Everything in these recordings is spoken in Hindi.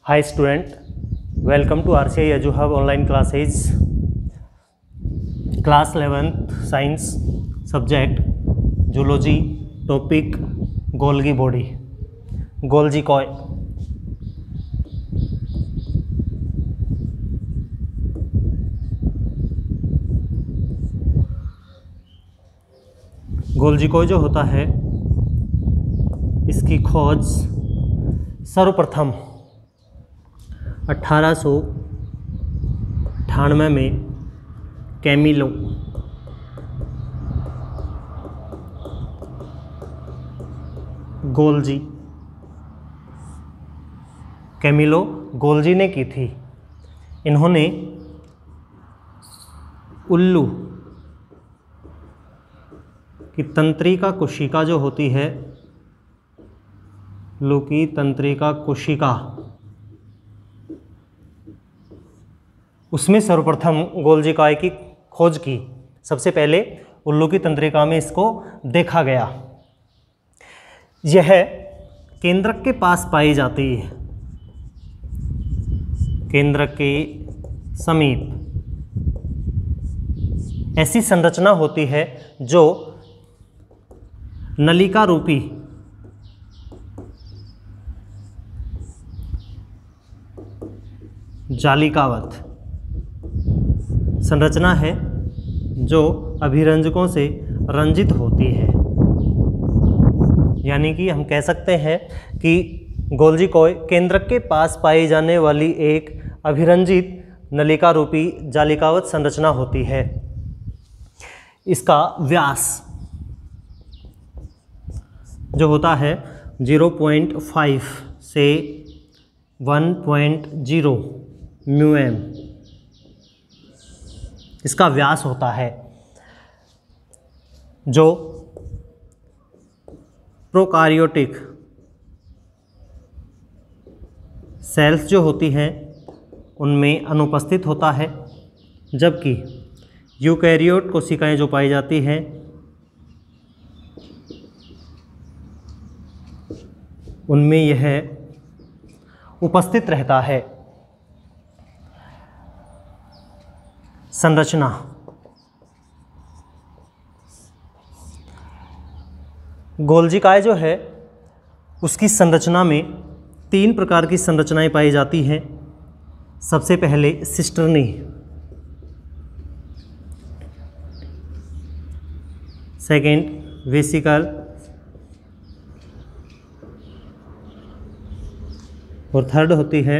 Hi student, welcome to RCI EduHub online classes. Class 11th Science subject Zoology, topic Golgi body, Golgi coil. Golgi कोई जो होता है इसकी खोज सर्वप्रथम 1898 में कैमिलो गोल्जी ने की थी। इन्होंने उल्लू की तंत्रिका कोशिका जो होती है, उल्लू की तंत्रिका कोशिका, उसमें सर्वप्रथम गोल्जी काई की खोज की। सबसे पहले उल्लू की तंत्रिका में इसको देखा गया। यह केंद्रक के पास पाई जाती है, केंद्रक के समीप ऐसी संरचना होती है जो नलिका रूपी जालिकावत संरचना है जो अभिरंजकों से रंजित होती है। यानी कि हम कह सकते हैं कि गोल्जी कोई केंद्रक के पास पाई जाने वाली एक अभिरंजित नलिका रूपी जालिकावत संरचना होती है। इसका व्यास जो होता है 0.5 से 1.0 म्यूएम, इसका व्यास होता है। जो प्रोकार्योटिक सेल्स जो होती हैं उनमें अनुपस्थित होता है, जबकि यूकैरियोट कोशिकाएं जो पाई जाती हैं उनमें यह उपस्थित रहता है। संरचना गोल्जी काय जो है उसकी संरचना में 3 प्रकार की संरचनाएं पाई जाती हैं। सबसे पहले सिस्टर्नी, सेकेंड वेसिकल और थर्ड होती है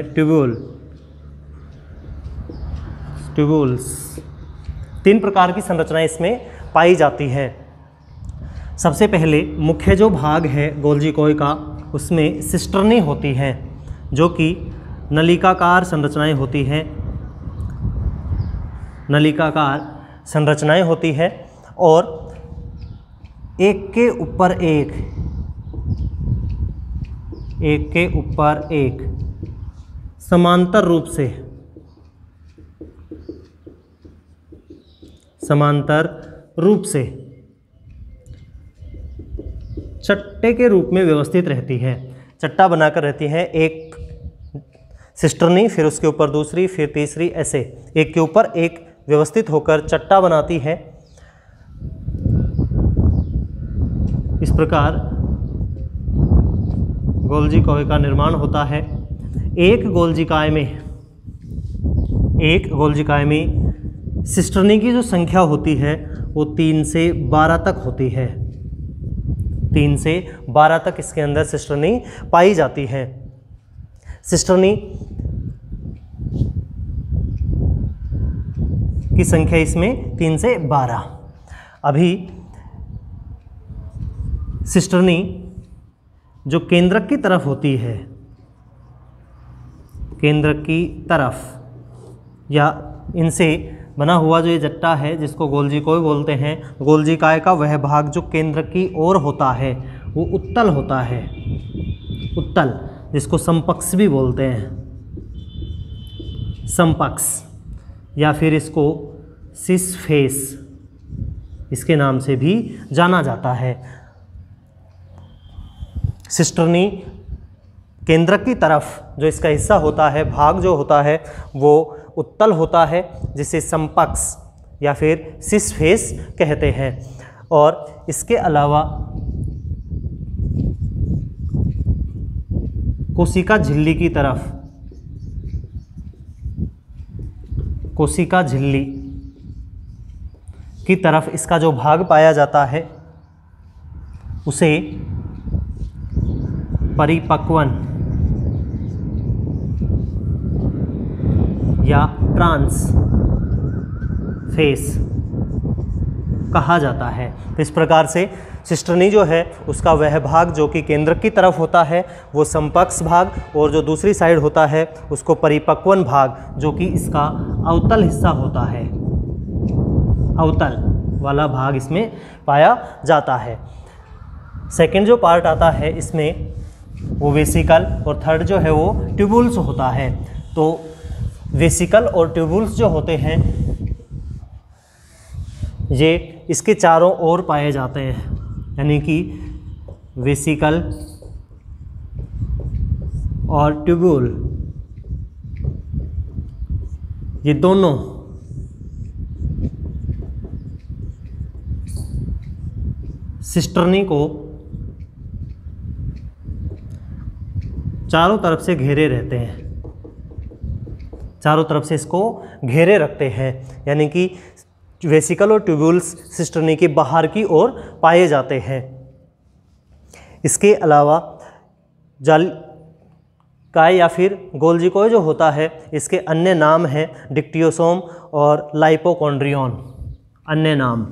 ट्यूब्यूल्स। 3 प्रकार की संरचनाएं इसमें पाई जाती हैं। सबसे पहले मुख्य जो भाग है गोल्जी कोई का, उसमें सिस्टर्नी होती हैं जो कि नलिकाकार संरचनाएं होती हैं, नलिकाकार संरचनाएं होती हैं और एक के ऊपर एक समांतर रूप से चट्टे के रूप में व्यवस्थित रहती है। चट्टा बनाकर रहती है, एक सिस्टर्नी, फिर उसके ऊपर दूसरी, फिर तीसरी, ऐसे एक के ऊपर एक व्यवस्थित होकर चट्टा बनाती है। इस प्रकार गोल्जी कोई का निर्माण होता है। एक गोल्जी काय में सिस्टर्नी की जो संख्या होती है वो 3 से 12 तक होती है। 3 से 12 तक इसके अंदर सिस्टर्नी पाई जाती है। सिस्टर्नी की संख्या इसमें 3 से 12। अभी सिस्टर्नी जो केंद्रक की तरफ होती है, केंद्रक की तरफ या इनसे बना हुआ जो ये जट्टा है जिसको गोल्जी कोई बोलते हैं, गोल्जी काय का वह भाग जो केंद्र की ओर होता है वो उत्तल होता है। उत्तल, जिसको समपक्ष भी बोलते हैं, समपक्ष, या फिर इसको सिस फेस इसके नाम से भी जाना जाता है। सिस्टर्नी केंद्रक की तरफ जो इसका हिस्सा होता है, भाग जो होता है वो उत्तल होता है, जिसे समपक्ष या फिर सिस फेस कहते हैं। और इसके अलावा कोशिका झिल्ली की तरफ, कोशिका झिल्ली की तरफ इसका जो भाग पाया जाता है उसे परिपक्वन या ट्रांस फेस कहा जाता है। तो इस प्रकार से सिस्टर्नी जो है उसका वह भाग जो कि केंद्रक की तरफ होता है वो समपक्ष भाग, और जो दूसरी साइड होता है उसको परिपक्वन भाग जो कि इसका अवतल हिस्सा होता है, अवतल वाला भाग इसमें पाया जाता है। सेकंड जो पार्ट आता है इसमें वो वेसिकल, और थर्ड जो है वो ट्यूबुल्स होता है। तो वेसिकल और ट्यूबुल्स जो होते हैं ये इसके चारों ओर पाए जाते हैं, यानी कि वेसिकल और ट्यूबुल ये दोनों सिस्टर्नी को चारों तरफ से घेरे रहते हैं, चारों तरफ से इसको घेरे रखते हैं, यानी कि वेसिकल और ट्यूबुल्स सिस्टर्नी के बाहर की ओर पाए जाते हैं। इसके अलावा जालिकाय या फिर गोल्जी जो होता है इसके अन्य नाम हैं डिक्टियोसोम और लाइपोकॉन्ड्रियन, अन्य नाम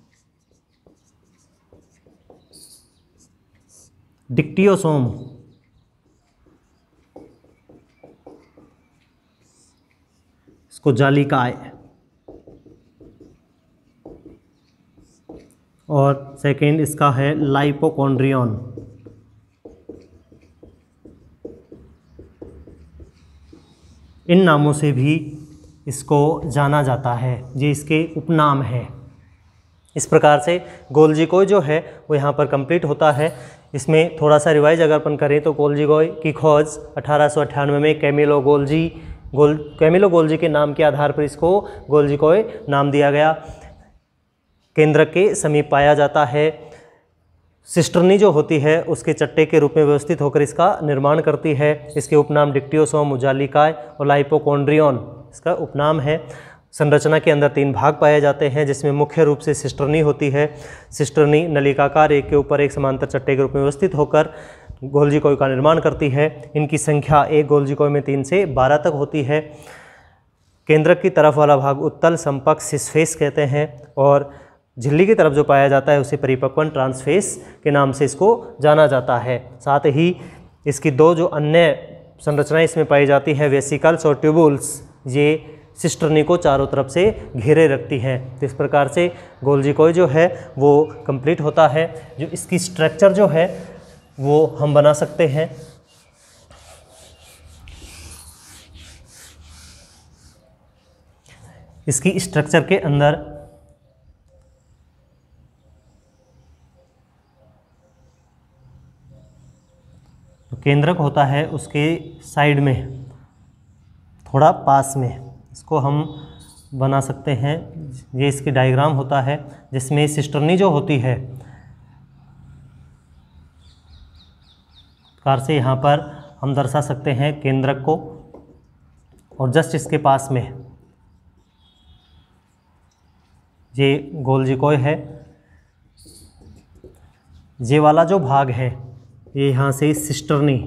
डिक्टियोसोम, इसको जालिकाय, और सेकंड इसका है लाइपोकॉन्ड्रियन। इन नामों से भी इसको जाना जाता है, ये इसके उपनाम हैं। इस प्रकार से गोल्जी जो है वो यहाँ पर कंप्लीट होता है। इसमें थोड़ा सा रिवाइज अगर अपन करें तो गोल्जी की खोज 1898 में कैमिलो गोल्जी के नाम के आधार पर इसको गोल्जी नाम दिया गया। केंद्रक के समीप पाया जाता है। सिस्टर्नी जो होती है उसके चट्टे के रूप में व्यवस्थित होकर इसका निर्माण करती है। इसके उपनाम डिक्टियोसोम, उजालिकाय और लाइपोकॉन्ड्रियन इसका उपनाम है। संरचना के अंदर 3 भाग पाए जाते हैं, जिसमें मुख्य रूप से सिस्टर्नी होती है। सिस्टर्नी नलिकाकार एक के ऊपर एक समांतर चट्टे के रूप में व्यवस्थित होकर गोल्जी का निर्माण करती है। इनकी संख्या एक गोल्जी में 3 से 12 तक होती है। केंद्रक की तरफ वाला भाग उत्तल, समपक्ष, सिसफेस कहते हैं, और झिल्ली की तरफ जो पाया जाता है उसे परिपक्वन, ट्रांसफेस के नाम से इसको जाना जाता है। साथ ही इसकी 2 जो अन्य संरचनाएं इसमें पाई जाती हैं, वेसिकल्स और ट्यूबुल्स, ये सिस्टर्नी को चारों तरफ से घेरे रखती हैं। तो इस प्रकार से गोल्जी जो है वो कंप्लीट होता है। जो इसकी स्ट्रक्चर जो है वो हम बना सकते हैं। इसकी स्ट्रक्चर के अंदर तो केंद्रक होता है, उसके साइड में थोड़ा पास में इसको हम बना सकते हैं। ये इसकी डायग्राम होता है जिसमें सिस्टर्नी जो होती है प्रकार से यहाँ पर हम दर्शा सकते हैं केंद्रक को, और जस्ट इसके पास में ये गोल्जी है। ये वाला जो भाग है ये यहाँ से सिस्टर्नी,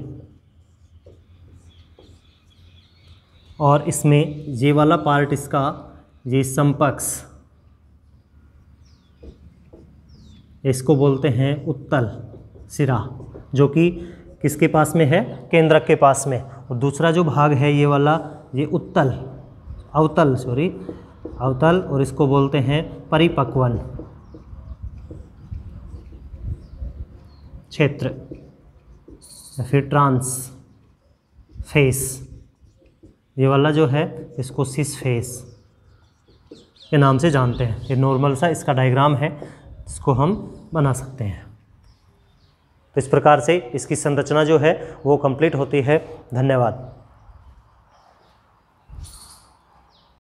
और इसमें ये वाला पार्ट इसका ये समपक्ष, इसको बोलते हैं उत्तल सिरा, जो कि किसके पास में है, केंद्रक के पास में। और दूसरा जो भाग है ये वाला ये अवतल, और इसको बोलते हैं परिपक्वन क्षेत्र या फिर ट्रांस फेस। ये वाला जो है इसको सिस फेस के नाम से जानते हैं। ये नॉर्मल सा इसका डायग्राम है, इसको हम बना सकते हैं। तो इस प्रकार से इसकी संरचना जो है वो कंप्लीट होती है। धन्यवाद।